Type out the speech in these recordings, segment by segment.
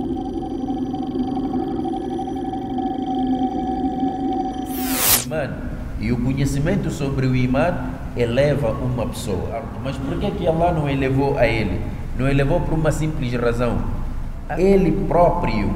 E o conhecimento sobre o Iman eleva uma pessoa. Mas por que Allah não elevou a ele? Não elevou por uma simples razão. Ele próprio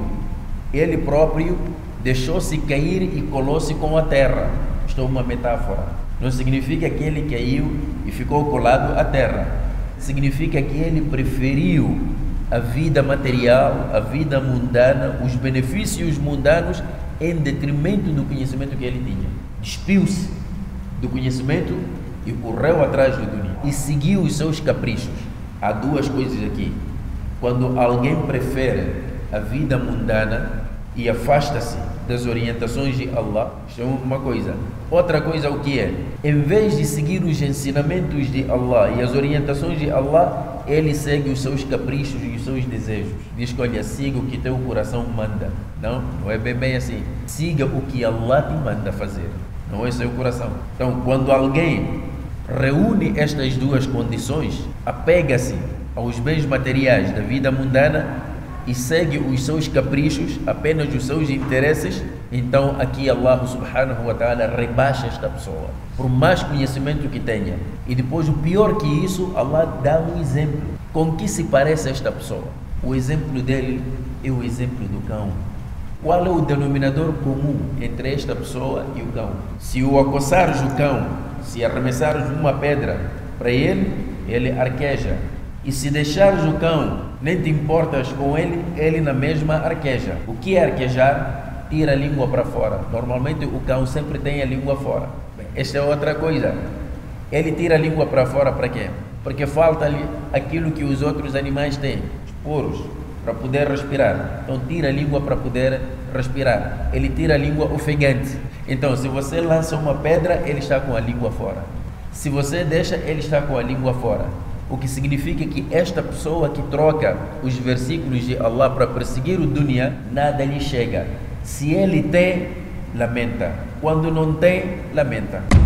deixou-se cair e colou-se com a terra. Isto é uma metáfora. Não significa que ele caiu e ficou colado à terra. Significa que ele preferiu a vida material, a vida mundana, os benefícios mundanos em detrimento do conhecimento que ele tinha. Despiu-se do conhecimento e correu atrás do dunya e seguiu os seus caprichos. Há duas coisas aqui. Quando alguém prefere a vida mundana e afasta-se das orientações de Allah, isto é uma coisa. Outra coisa, o que é? Em vez de seguir os ensinamentos de Allah e as orientações de Allah, ele segue os seus caprichos e os seus desejos. Diz que, olha, siga o que teu coração manda. Não é bem assim. Siga o que Allah te manda fazer. Não é seu coração. Então, quando alguém reúne estas duas condições, apega-se aos bens materiais da vida mundana e segue os seus caprichos, apenas os seus interesses, então aqui Allah subhanahu wa ta'ala rebaixa esta pessoa, por mais conhecimento que tenha. E depois, o pior que isso, Allah dá um exemplo. Com que se parece esta pessoa? O exemplo dele é o exemplo do cão. Qual é o denominador comum entre esta pessoa e o cão? Se o acossares o cão, se arremessares uma pedra para ele, ele arqueja. E se deixares o cão, nem te importas com ele, ele na mesma arqueja. O que é arquejar? Tira a língua para fora. Normalmente o cão sempre tem a língua fora. Bem, esta é outra coisa. Ele tira a língua para fora para quê? Porque falta-lhe aquilo que os outros animais têm, os poros, para poder respirar. Então tira a língua para poder respirar. Ele tira a língua ofegante. Então, se você lança uma pedra, ele está com a língua fora. Se você deixa, ele está com a língua fora. O que significa que esta pessoa que troca os versículos de Allah para perseguir o dunya, nada lhe chega. Se ele tem, lamenta. Quando não tem, lamenta.